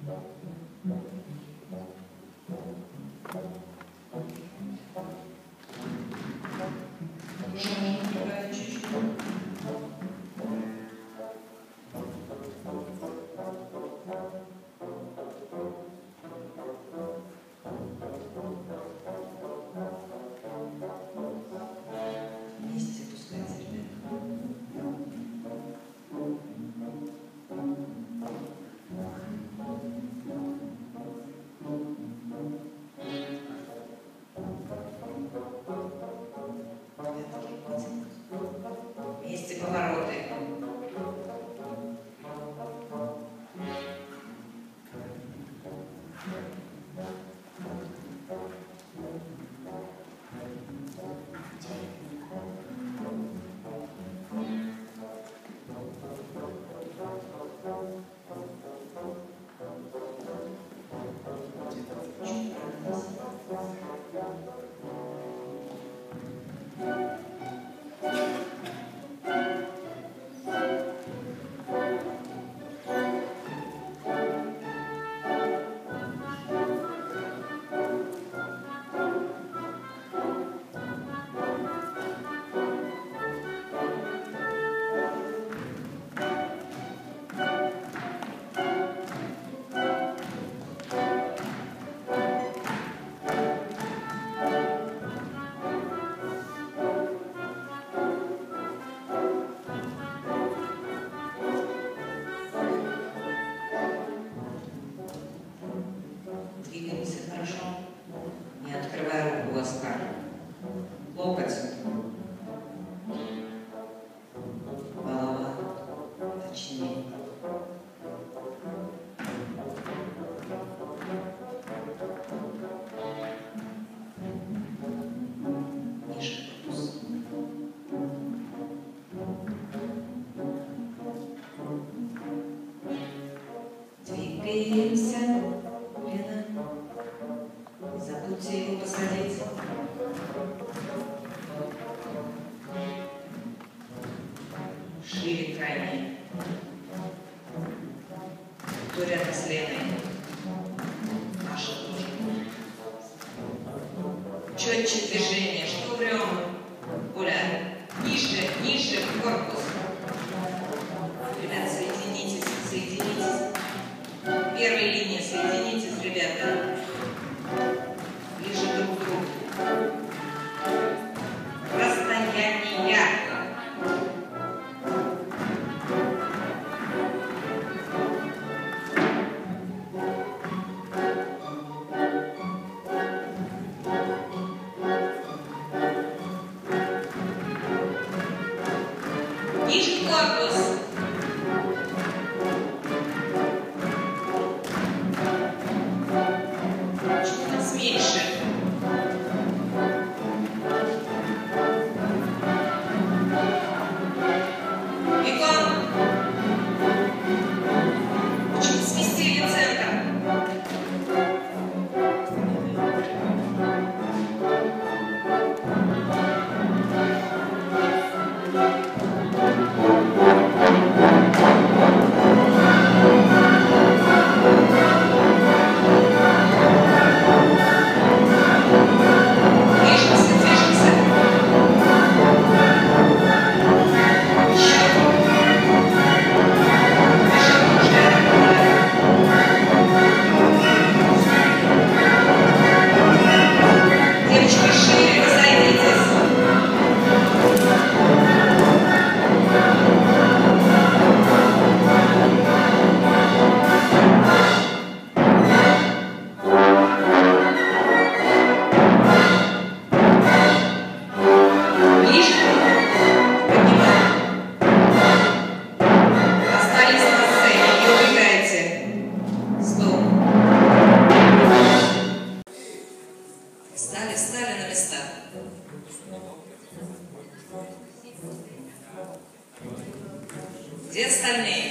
Где остальные?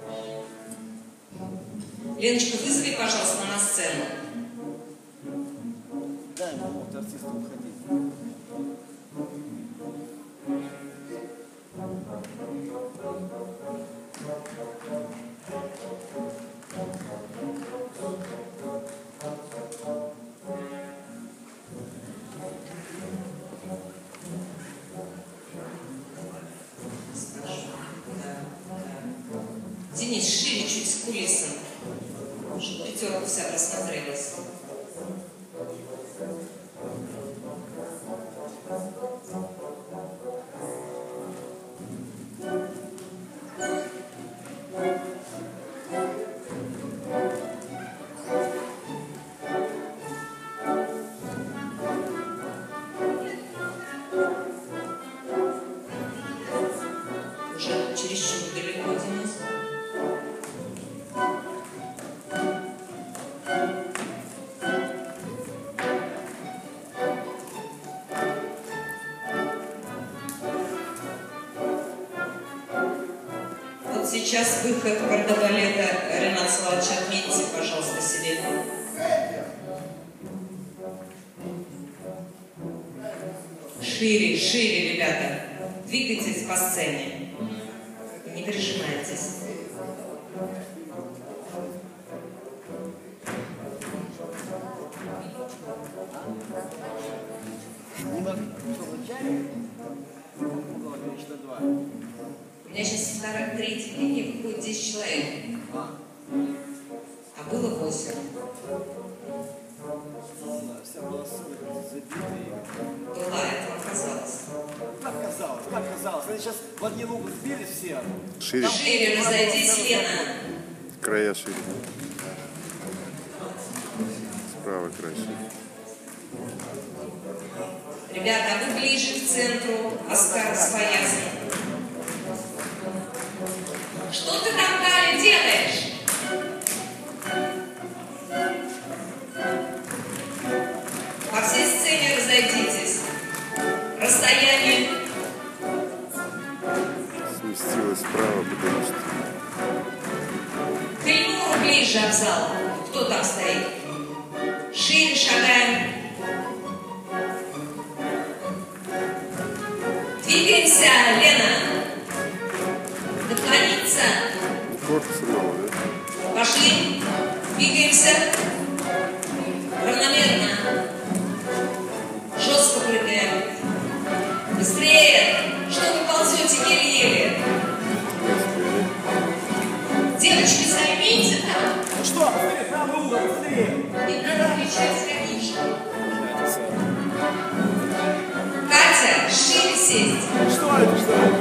Леночка, вызови, пожалуйста, на сцену. шире чуть с кулисом, чтобы пятерка вся просмотрелась. Уже чересчур далеко, Денис. Вот сейчас выход кардебалета. Ренат Славович, отметьте, пожалуйста, себе. Шире, шире, ребята. Двигайтесь по сцене. Не прижимайтесь. У меня сейчас третья линия выходит 10 человек. А было 8. Была, это оказалось. Как казалось. Они сейчас в один угол сбились все. Шире. Шире разойдись, Лена. Края шире. Справа край шире. Ребята, а вы ближе к центру. Оскар Своязный. Что ты там, Галя, делаешь? По всей сцене разойдитесь. Расстояние. Сместилась справа, потому что... К Ильнуру ближе в зал. Кто там стоит? Шире шагаем. Двигаемся, Лена. Наклониться. Корпус снова, да? Пошли. Двигаемся. Равномерно. Жестко прыгаем. Быстрее. Что вы ползете еле-еле? Девочки, займите там. Ну что, быстрее, правый угол, быстрее. Не надо кричать, Ганишка. Катя, шире сесть. Что это?